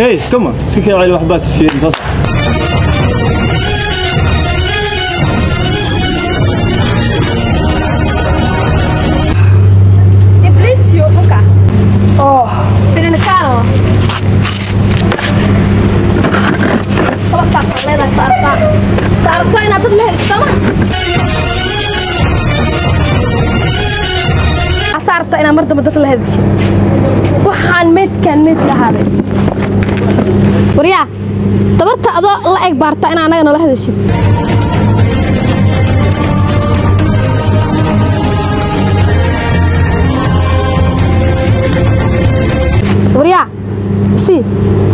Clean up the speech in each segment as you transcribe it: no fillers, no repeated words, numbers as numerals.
هي كمان سكي على واحد بس في الفصل إبليسيو فكا فين كانوا طبعا صارت أنا ضد السما صارت أنا مرة بدت له هذا الشيء وحن ميت هذا وريا تبرت أضاء الله أكبر أنا له هذا الشيء وريا سي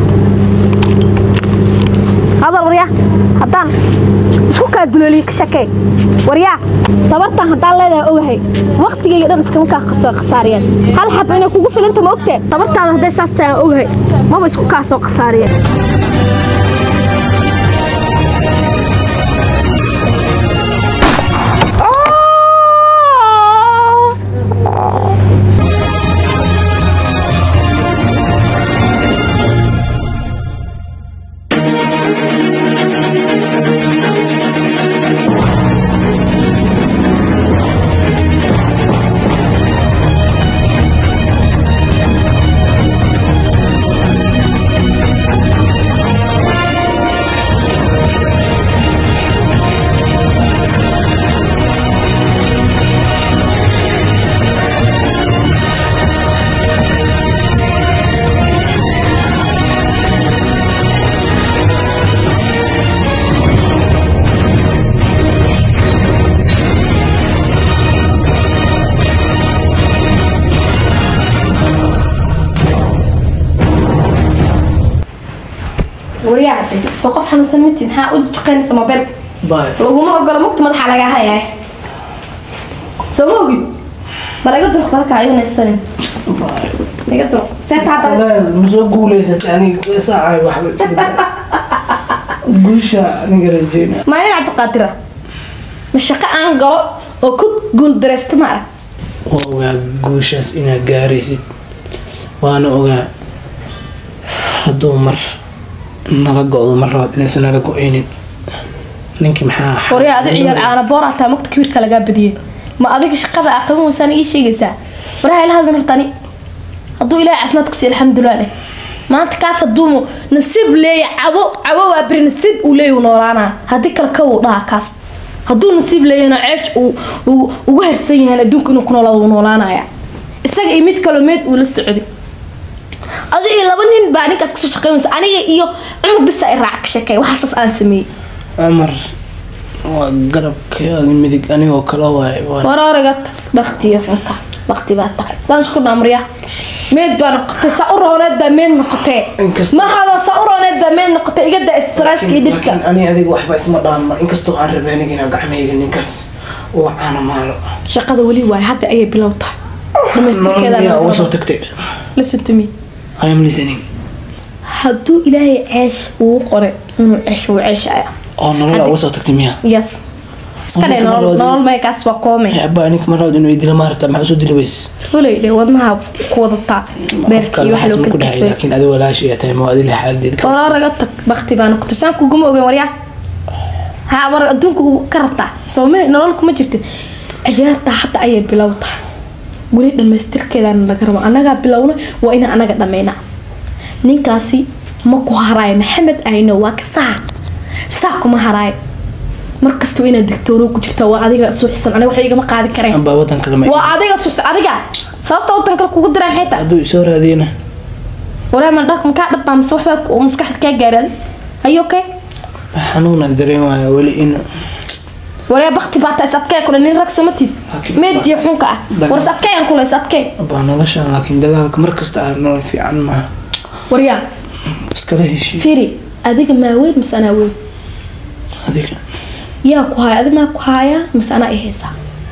هذا وريا حتى شو كادلو ليك شكي وريا تبرت حتى الله ده أوهي وقت يجي درس كم خساريا هل حب إنك وقف أنت ما وقته تبرت هذا ده ساسته أوهي ما بس كاسو خساريا وريا عدي سوق حنو سميتين ها ودقين سمابل باي وما قال مقت مدح على هاي سموغي بلا قد خبرك عيون السنه باي نقدر ساعه لا مسو غوليسه يعني ساعه واحده غوشا نغرجينا ما انا عبد قادره مش شقه ان قلو او كنت قول درست ما waa guushaas inaad gaaraysid waana ogaa hadduu mar nala go'do mar labaad inaysan nala go'aynin ninkii maxaa وريا ادي عيال caana boor ataa maqta kibirka laga badiyay ma adiga shaqada aqoon wasan ii sheegaysaa waraha ila hadal hortani hadduu ilaahay caafimaad ku sii alxamdulillaah maanta kaas hadduu nasiib leeyahay cabo waa bir nasiib uu leeyahay noolaana haddii kala ka uu dhaha kaas hadduu nasiib leeyahayna ceesh uu ugu harsan yahay adduunka inuu ku noolaanaya isaga iyo mid kale meed uu la socday adii laba nin baa ninkaas ka shaqeynaysa aniga iyo Umar bis ay raac ka shaqeey waxaas aan sameeyay Umar waa garabka midig anigoo kala waay waraaragat baqtiyo xunka baqti baa tahay saan isku dhaamriya meed baa noqotay saurooneed baa meed noqotay ma hada saurooneed baa meed noqotay iga da stresskii dibka ani adiga waxba isma dhaama inkastoo aan rabay aniga gacmahayga ninkaas oo caana maalo shaqada wali waay hadda ay bilowday dhameystirkeeda waa soo tagtay listen to me I am listening hadduu ilaahay ceesh uu qoray inuu ceesh uu ceeshaya oo nolol uga soo tagtay miya yes iska dhay nolol ma kaas waa koomay aba anik marad inuu idil maarta maxaa soo dilays fulayde wadnaha ku wadata beerkii wax loo kala kasbay laakiin adiga walaashi ay tahay ma adil xaaladdeed waraaraga tag baqti baan noqotay ku guma ogeyn waryaa ha war adduunku ka rabta soomay nolol kuma jirtid ciyaarta hadda ay bilowday wali dhameystirkeedana laga rabo anaga bilowna waa in anaga dhameeyna ninkaasi ma ku haray maxamed ayno waa ka saa kuma haray markasto ina dictoro ku jirta waa adiga suuxsan aniga wax igama qaadi kareen amba wadan kale ma waa adiga suuxsan adiga sababta wadan kale kugu diray xita aduu soo raadina wala ma dhaq ka dhab ma wax baa maskaxda ka gaaray ayo okay xanuuna dareemayo wali in wala baqti baata sadkay kula nin rag samatid meed xunka war sadkay aan kula sadkay baa nolosha laakiin dagaalka markasta aan nolol fiican ma wariya iskala heshii firi adiga ma weyn misana weyn adiga yaa ku haya adiga ma ku haya misana ihaysa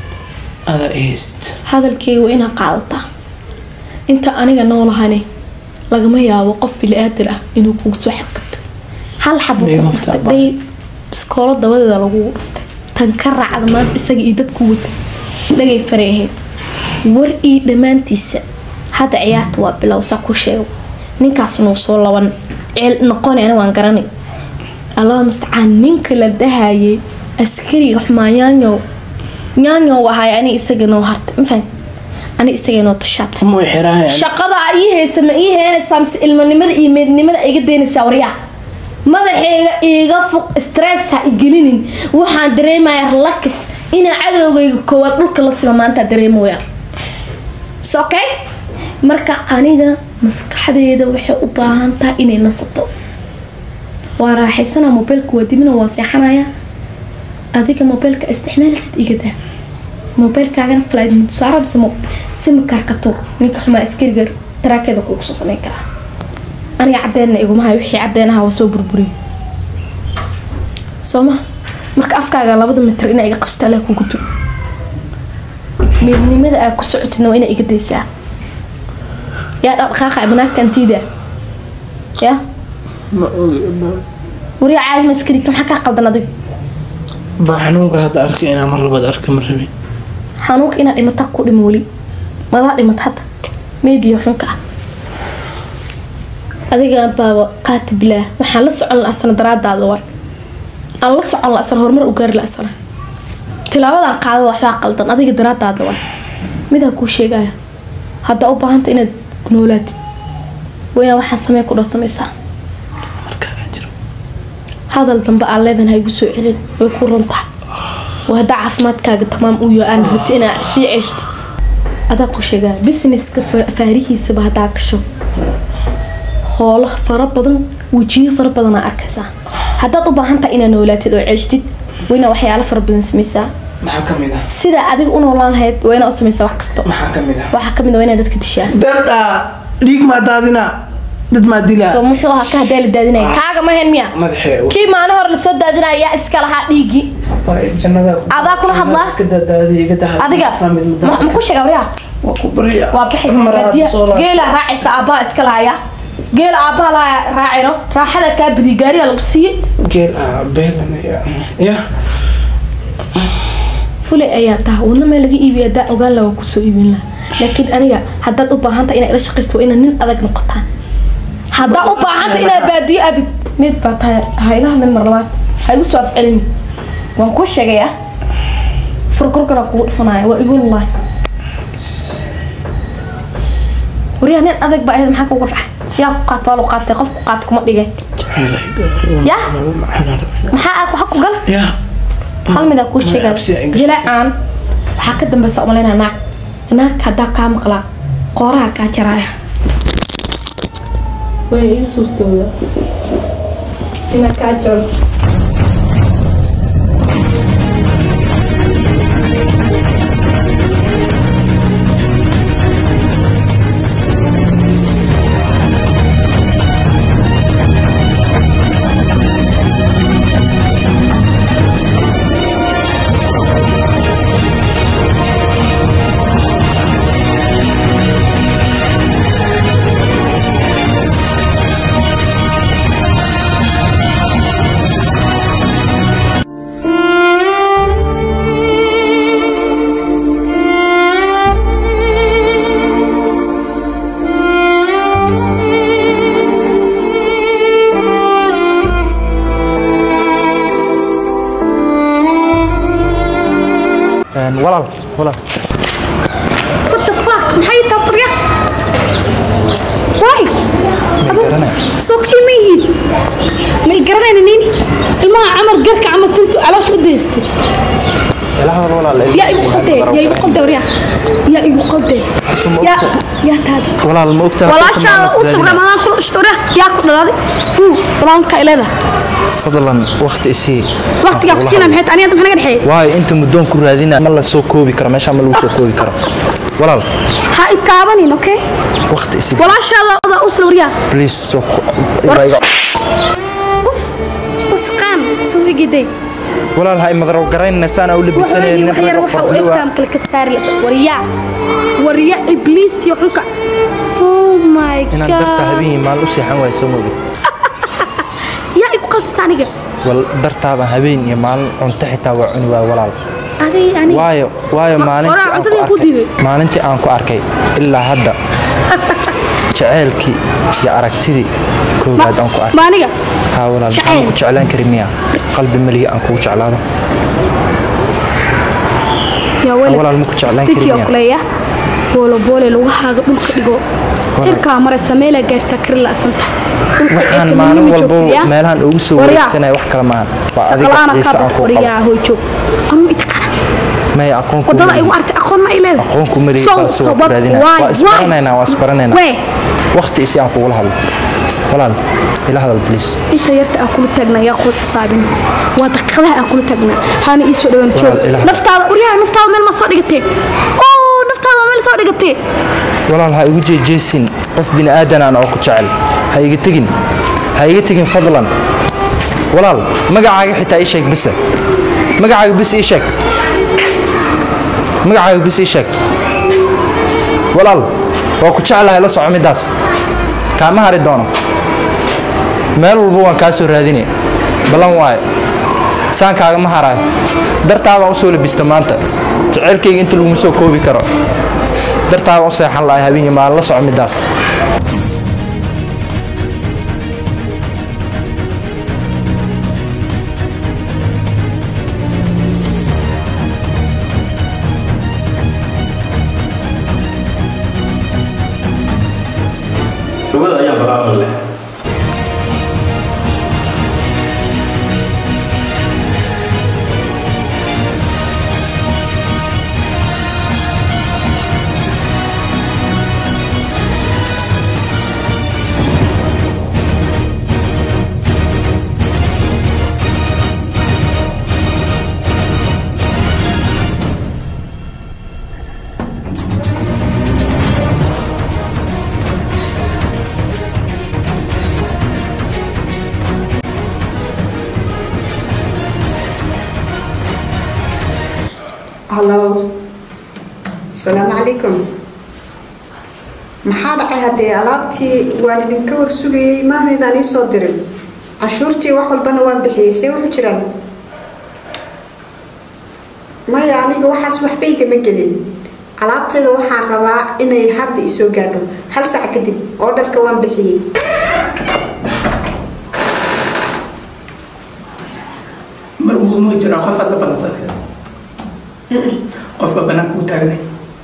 ada ihaysid hadalkii waa ina qaadata inta aniga noolahane lagama yaabo qof bili aadil ah inuu kugu soo xadgudbo hal xabo ku dhuftay iskoolo dabadeeda lagu dhuftay tan ka raacda maanta isaga iyo dadku wata dhagay fareehay war ii dhamaantiisa hada ciyaarta waa bilowsa ku sheego ninkaas noo soo laban noqon أنا وان قراني الله مستعان نينك لدهاي أسكري حمايانيو نيانيو وهاي أنا إستجنو هرت مفهم أنا إستجنو تشات مو حراها شقضة إيه سما إيه هنا سامس المنمد إيمد إيجدين السورية ماذا حاجة يقفق ستريس هيجلينين وحن دريما يرلكس إن عدو يكوات لك لصي ما أنت دريمويا سوكي مركا أنيجا مسكحدة وحي أباهن تا إني نصبتو وراح يسنا موبيلك ودي واصيحنايا هذيك موبيلك استحمال ست إيجده موبيلك عجنا فلايد متصارب سم كاركاتو نيك حما اسكيرجر ترى كذا كوكسو سمين كلا أنا عدينا إيجو ما هيوحي عدينا هوا سو بربري سوما مرك أفكار على بعض متر إنا إيجا قصت لك وقتو من ماذا أكو سعتنا وإنا إيجا ديسا يا خاخ ابنك كنتي ده يا وري عاد مسكري تم حكا قلدنا دي بحنوك هذا أركي أنا مرة بدي أركي مرة بي حنوك إنا إما تقو دمولي ما لا إما تحط ميديو حنكا أديك بابا قاتب له وحن لسه على الأسنة دراد دادوار أنا لسه على الأسنة هرمر وقار الأسنة تلاوة القاعدة وحبا قلدنا أديك دراد دادوار ميدا كو شيء جاي هذا أوبا هانت إنا نولاد وين واحد سمي كل سميسا هذا الذنب على ذن هاي بسوء علين ويكون رنطح وهذا عفمات كاج تمام ويو أنا هتينا شيء عشت هذا كل شيء جاي بسنس كفاريه سبها داكشو هلا فرب بدن وجيه فرب بدن أركزا هذا طبعا هنتا إنا نولاد تدو عشتت وين واحد على فرب بدن سميسا محاكم إذا سيدا أديك أنا والله هاد وين أسميسا وحكستو محاكم إذا وين أديك تدشيا دقة ليك ما دادنا dad ma dilaa soo muxuu ahaa ka hadal daadinay kaaga ma hen miya madaxay kii maana hor la soo daadinay yaa iska laha dhiigi jannada adaa kula hadlaa iska daadiyay iga tahay adiga ma ku sheegay wariya waa ku bariya waa bixisa baadiya geela raacaysa abaa iska lahaya geela abaa la raacino raaxada ka bidi gaariga lagu siiyay geel beelana ya fulay ayaa taa wadna meel laga iibiyo daa ogaan lagu ku soo iibin la laakiin aniga haddaad u baahan tahay inaad ila shaqaysto ina nin adag noqotaan هذا أبغى حتى إلى بادي أبي ميت باتها هاي لحظة المرات هاي وسوف علمي وانكوش شجية فرقرك ركود فناي ويقول الله وريان أذك بقى هذا محك وقرح يا قاتل وقاتل قف قاتكم أديجي يا محك وحق قال يا هل من ذا كوش شجية جلعان حكت دم بس أملنا هناك هذا كام قلا قارها كاترايا وين صورته هنا كاتر ولا what the fuck maxay tabriya why sokii ma garanayna nini ilmaha amal garka amal tintu alaash u deystay يا أيوة قلتي يا أيوة قلتي وريا يا أيوة قلتي يا تاد ولا الموقتة ولا شاء أوصل رمضان كل أشتري يا كل هذا هو طبعا كإله فضلا وقت إسي وقت يقصينا محيط أنا أنتم حنا قدحي واي أنتم مدون كل هذين ما الله سوكو بكرة ماشي عملوا سوكو بكرة ولا هاي كابنين أوكي وقت إسي ولا شاء الله أوصل وريا بليز سوكو أوف بس قام سوي جدي ولا هاي مضرب قرين نسانا أولي بسنة نحن روح وإنتم كل كسار وريا إبليس يحرك أوه ماي جاد أنا درتها هبيني مع الأسي حنوى يسمو بي يا إبقى لسانك درتها هبيني مع العنتحتها وعنوى ولا هذه يعني وايو مالنتي أنكو أركي إلا هدا jaceelkii iyo aragtidii koowaad aan ku arkay maaniga haa walaal maxaan ku jeclaan kari miyaa qalbi maliya aan kugu jeclaado yaa walaal ma ku jeclaan kari miyaa boole lagu haago dhulka dhigo irkaa mara sameela gaarta kar la asanta waxaan maalin walba meelahan ugu soo wareegsanay wax kala maahan waa adiga xiisa aan ku qabo hoojo anu itqara ما يأقون كم ودنا أيوة أرت أقون ما إله أقون كم مري فاسو برادنا واسبرنا وقت إيش أنا أقول هلا ولا إلى هذا البليس أنت يرت أقول تجنا يأخذ صابين وتقلها أقول تجنا هاني إيش لو نشوف نفتح وريها نفتح من المصادقتي أوه نفتح من المصادقتي ولا هاي وجه جيسين قف بين آدم أنا أقول شعل هاي تجين فضلا ولا ما قاعد حتى إيشك بس ما قاعد بس إيشك magacaaga bis ii sheeg walaal waa ku jeclahay la soco midaas kaama hari doono meel walba waan kaa soo raadinay balan waaye saankaaga ma haraay dartaabaan u soo labista maanta jaceylkayga inta laguma soo koobi karo dartaabaan u seexan lahay habeen iyo maalin la soco midaas لغة أيام بقى الله هلو السلام عليكم maxaa dhacay hadee alaabtii waan idin ka warsugayay maahnaydaan ii soo dirin cashuurtii wax walbana waan bixiyay see wuxuu jiraan maya aniga waxaas waxba igama gelin alaabteeda waxaan rabaa inay hadda isoo gaadho hal saac kadib oo dharka waan bixiyay mar uu ma jiro qof hadda balansan qof banaanka u taagnay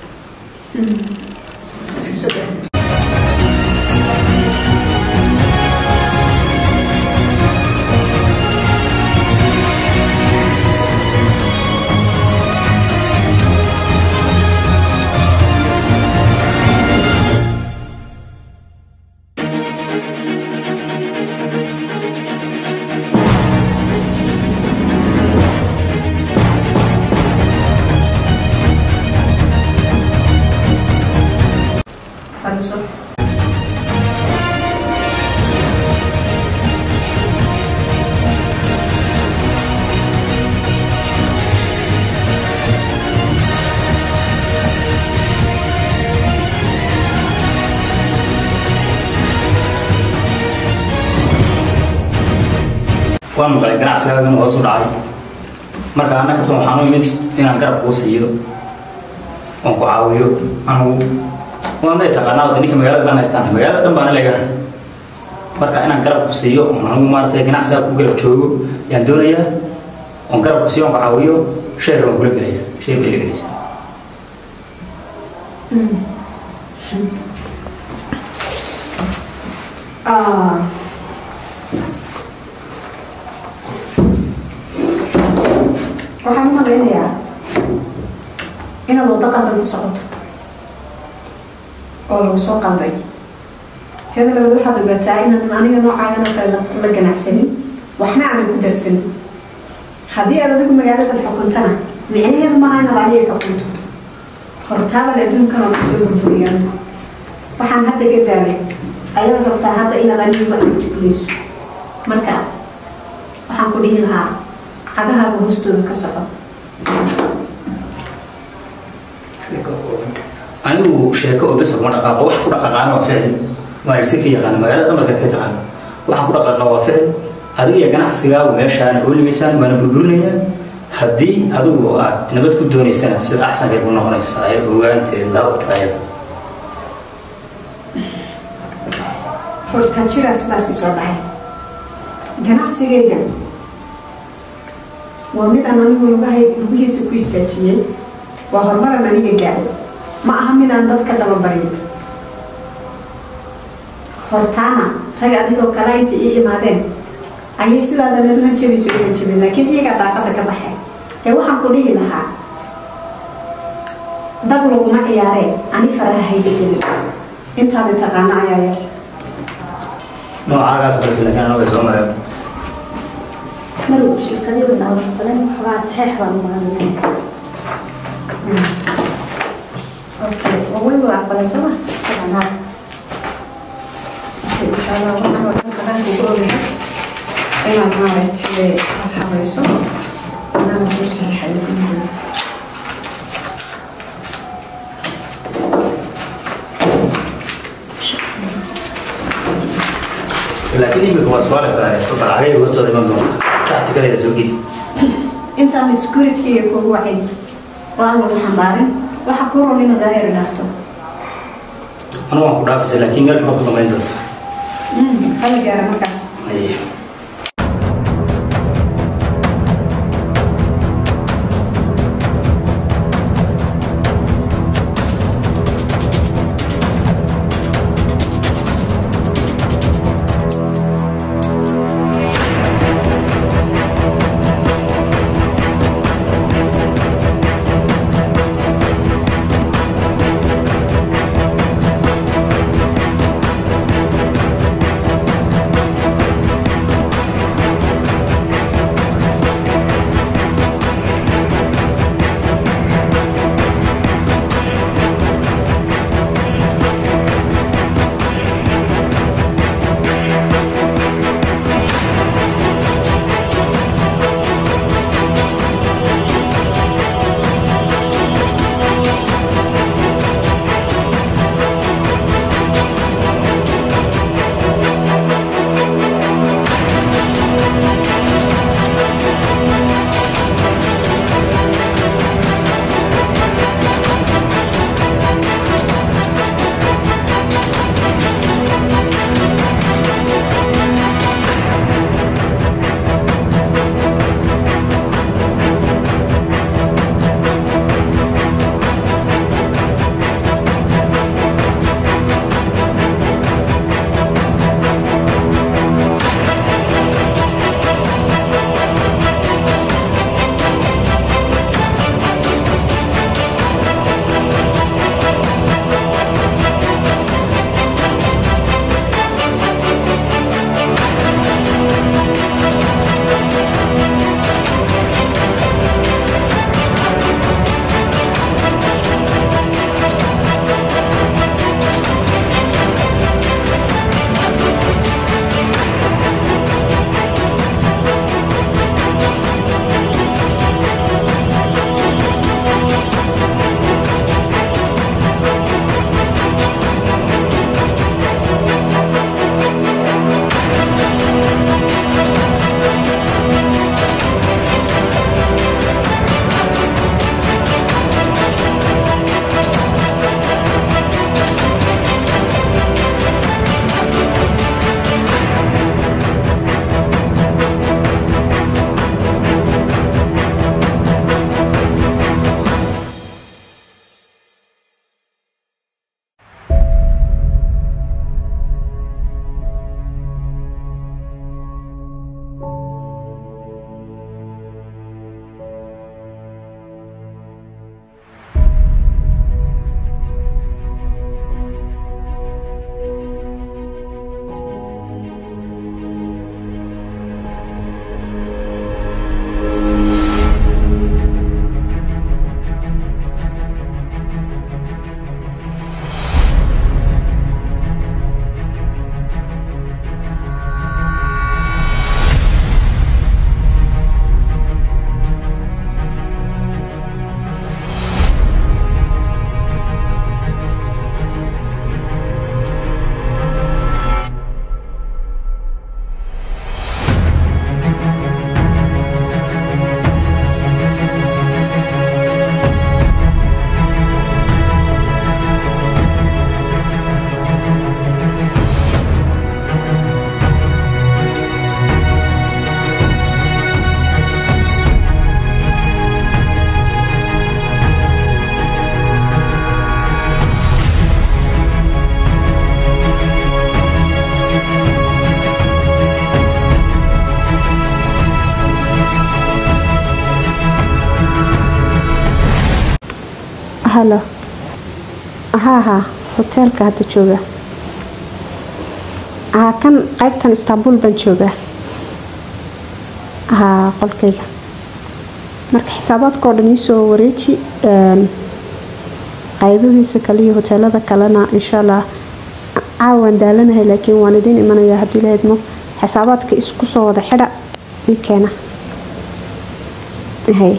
waan maqlay ganacsiga inuu hoos u dhacay marka ana kabtan waxaan u imid inaan garab kuu siiyo oon ku caawiyo anigu waan day taqaanaa waddanka magaalada dhan haystaan magaalada dhan baana leegahay marka inaan garab ku siiyo oon anigu maaragtay ganacsiga ku garab joogo yaan doonayaa oon garab ku siiyo oon ku caawiyo sheer baan kula gelaya sheer bay gelaysaa waxaan u malaynayaa inaad waddo qaldan u socoto oo lagu soo qalday teeda labaad waxaad ogaataa inaan aniga noocaagan oo kale la ganacsanin waxna aanan ku darsanin haddii aad adigu magaaladan xukuntana micnaheedu maaha inaad adiga xukunto hortaabal adduunkan oo kusoo burburiyaan waxaan hadda ka daalay ayaad rabtaa hadda inaad aniguba juglayso marka waxaan ku dhihi lahaa cagahaaga hoostooda ka soco anigu sheeko oo bes kuma dhaqaaqo wax ku dhaqaaqaana waa ficil waa irsi ka yaqaan magaalada dhan baska ka taqaan waxaan ku dhaqaaqa waa ficil adiga iyo ganacsigaagu meeshaan oo limaysaan waana burburinayaa haddii adigu aad nabad ku doonaysana sida axsankay ku noqonaysaa ee ogaanteed la ogtaayada horta jira sidaasi soo dhacay ganacsigayga waa mid aan anigu lugihiisa ku istaajiyey waa horumaran aniga gaadhay ma aha midaan dadka dababarin hortaana rag adigoo kale inta ii imaadeen ayay sidaa daneed hanjabayso u hanjabeen laakiin iyagaa daaqada ka baxay ee waxaan ku dhihi lahaa dab laguma ciyaareen ani faraha hayga gelin intaadi taqaana ayaa yar noocaagaas balse laakiin anaga soo marayo marow shirkadii wadaawafaleen waxbaa saxiix baa mumaanaysa okay way wada aqbalay soo ma taqaanaa inshallah waxaan waddanka ku ogyahay inaad maaragtay habayso inaan ku saxiixay laakiin imika waa su'aalaysaa balcagay hoostooda iman doonta tactikaleda soo geli intaan security-ga kugu wacay waan lagu xambaarin waxa ku roon inaad dareer dhaafto anu waan ku dhaafaysa laakiin meel ma ku damayn doonta hala gaara markaas halo ها hotelka hadda jooga kan qaybtan Istanbul baan jooga qolkayga marka xisaabaadkoo dhan isoo wareeji qaybihiisa kale iyo hoteelada kalena insha Allah caawan daalanahay laakiin waan idin imanaya haddii la idmo xisaabaadka isku soo wada xidha ii keena hay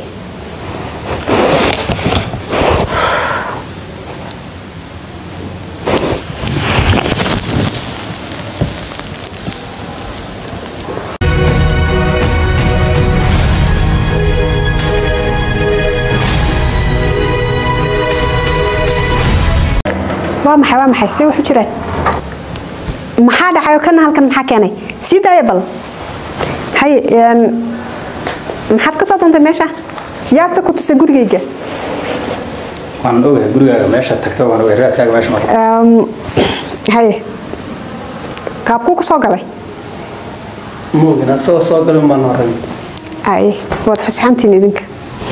waa maxay si wax jiraan maxaa dhacayo kana halkan maxaa keenay sidaya bal hay maxaad ka soo dantay meesha yaa se ku tusay gurigayga waan ogahay gurigaaga meesha tagto waan ogahay raadkaaga meesha mar hay qaabku ku soo galay موجنا سو قالوا ما نورين ay waad fasaxantiin idinka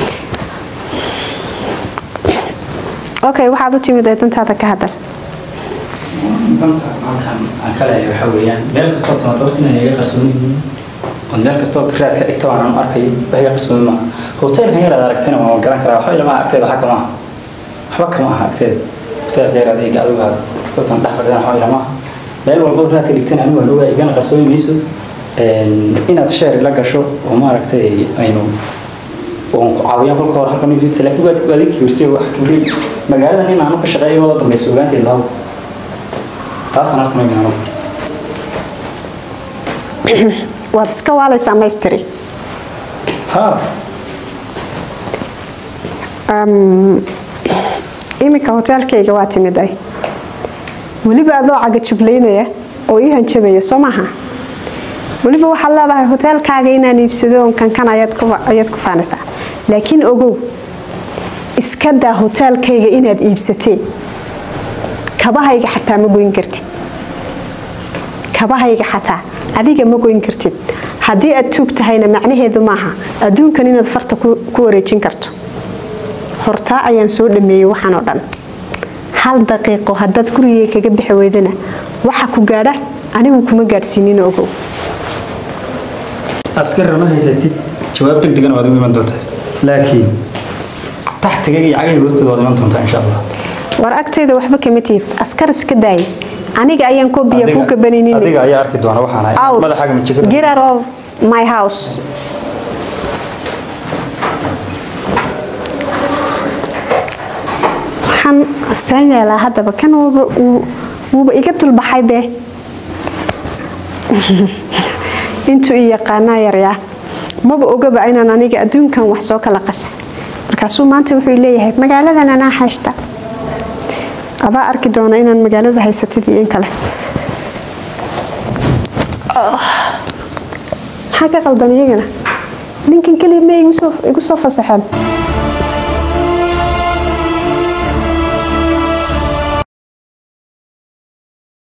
okay waxaad u timid dantaada ka hadal aan kale waxa weeyaan meel kasta oo tamartina iga qarsoonayeen oo meel kasta oo track ka dhigto aan arkay wax iga qarsoon ma hotelka yar aad aragtayna waa garan karaa waxa ilaa agteeda waxa kama waxba kama aha agteeda hotelka yar aad iga aduga dadkan dhaxfadana waxa ilaa meel walba track ka dhigtana anigu waan ogaa igana qarsoonayso inaad share la gasho oo ma aragtay aynu oo caawiyan kolka hor halkan iyo laakiin waad kiirtay wax kale magaalada in aanu ka shaqeeyo wada dambayso ogaantay lahaw taasana kuma imaano waad iska waalaysaa maystri ha imika hotelkayga waa timiday weliba adoo caga jublaynaya oo ii hanjabaya soo maaha weliba waxaad leedahay hotelkaaga inaan iibsado oo kan ayaad ku faanaysaa laakiin ogow iska daa hotelkayga inaad iibsatay kabahayga xataa ma goyn kartid kabahayga xataa adiga ma goyn kartid haddii aad tuug tahayna macnaheedu maaha adduunkan inaad farta ku wareejin karto hortaa ayaan soo dhameeyey waxaan oo dhan hal daqiiqo haddaad gurigay kaga bixi weydana waxa ku gaadha anigu kuma gaadhsiinin ogow askar ma haysatid jawaab degdegan waad ugu iman doontaa laakiin taxtiga iyo cagay hoostooda waad iman doontaa insha Allah war agteeda waxba kama tiid askar iska daay aniga ayaan koobiya ku gabaninin adiga ayaa arki doona waxaan ahay madaxaaga ma jiro get out of my house waxaan sameeyay hadaba kan wuuba iga dulbaxay be intuu yaqaana yarya maba ogaba inaan aniga adduunkan wax soo kala qasay markaasuu maanta wuxuu leeyahay magaaladan anaa haysta adaa arki doona inaan magaalada haysatid iyo in kale maxaa ka qaldan iyagana ninkan kaliya ma igu soo fasaxeen